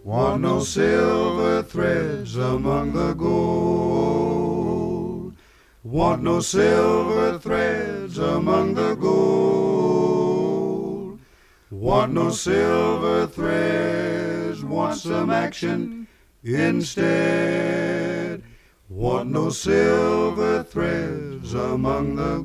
Want no silver threads among the gold. Want no silver threads among the gold. Want no silver threads, want some action instead. Want no silver threads among the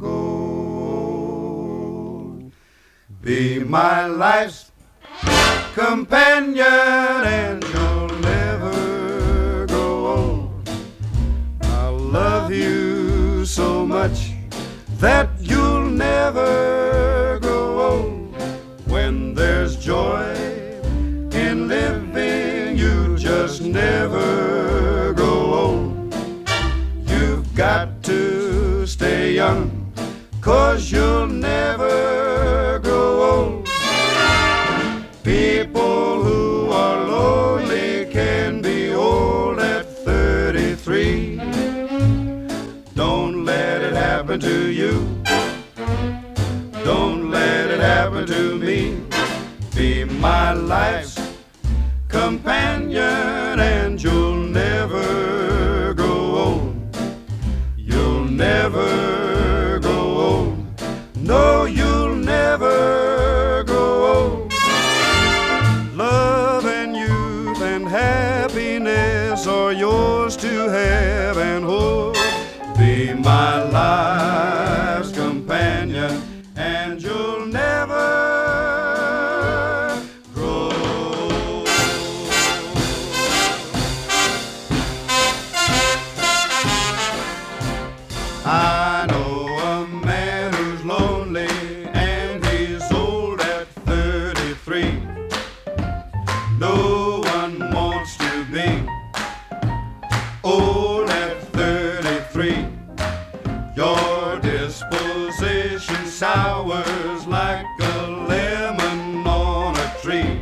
gold. Be my life's companion and you'll never grow old. I'll love you so much that you'll never grow old. When there's joy in living, you just never grow old. You've got to stay young, 'cause you'll never grow old. People who are lonely can be old at 33. Don't let it happen to you. Don't let it happen to me. Be my life's companion and you'll never grow old. You'll never grow old. No, you'll never grow old. Love and youth and happiness are yours to have and hold. Be my life's companion and you'll never grow old. I know a man who's lonely and he's old at 33. No one wants to be old at 33. Your disposition sours like a lemon on a tree.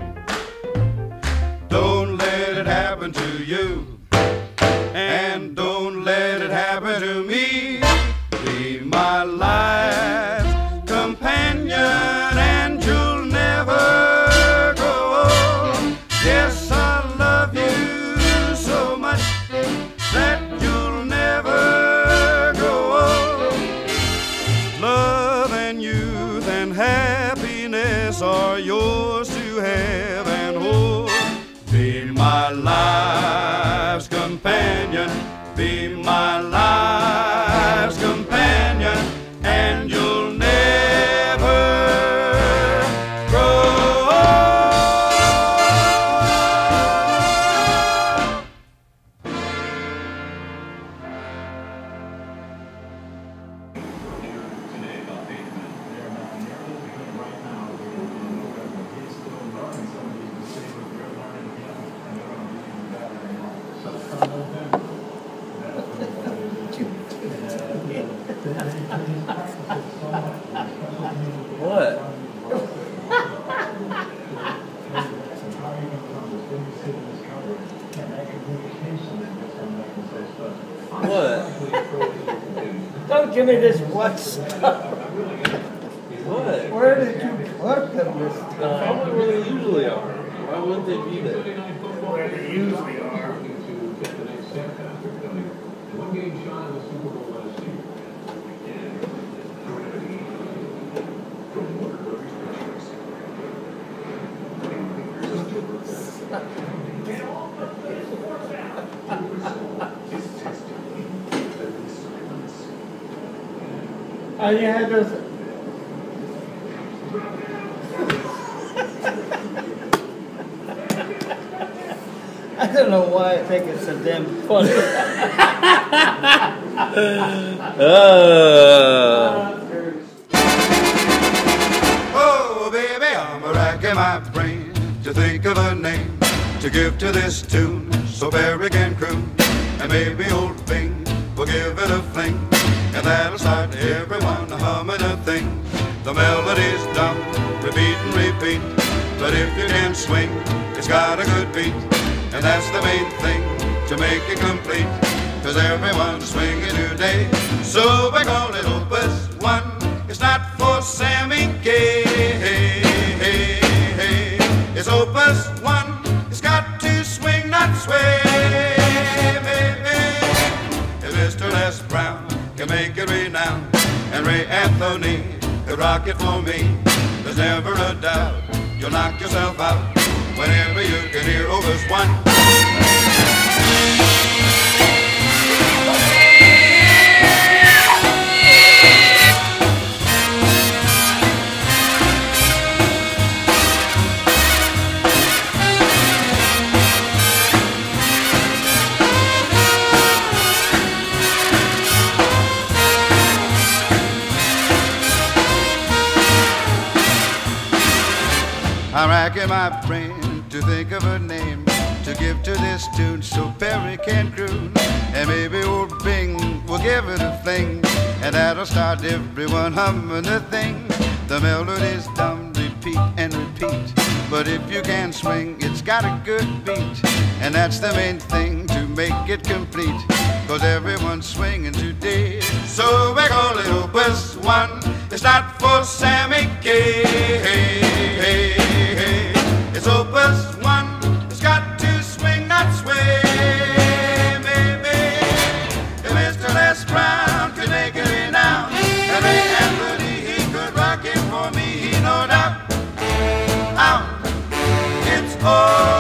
Don't let it happen to you, and don't let it happen to me. Be my life's companion and you'll never grow old. Yes, I love you so much that you'll never grow old. Love and youth and happiness are yours to have and hold. Be my life's companion. Be my life's companion and you'll never grow What? What? Don't give me this what stuff. What? Where did you put them this time? Probably where they usually are. Why wouldn't they be there? Where they usually are. And you had those. I don't know why I think it's so damn funny. Oh, baby, I'm racking my brain to think of a name to give to this tune so Barry can croon. And maybe old Bing will give it a fling, and that'll start everyone humming a thing. The melody's dumb, repeat and repeat, but if you can swing, it's got a good beat. And that's the main thing to make it complete, 'cause everyone's swinging today. So we call it Opus 1. It's not for Sammy K. It's Opus 1. It's got to swing. could rock it for me. There's never a doubt you'll knock yourself out whenever you can hear Opus 1. I'm racking my brain to think of a name to give to this tune so Perry can croon. And maybe old Bing will give it a fling, and that'll start everyone humming the thing. The melody's dumb, repeat and repeat, but if you can swing, it's got a good beat. And that's the main thing to make it complete, 'cause everyone's swinging today. So we call it Opus 1. It's not for Sammy K. It's Opus 1. It's got to swing, not sway. Maybe if Mr. Les Brown could make it now, and Ray Anthony, he could rock it for me, no doubt. Out. It's all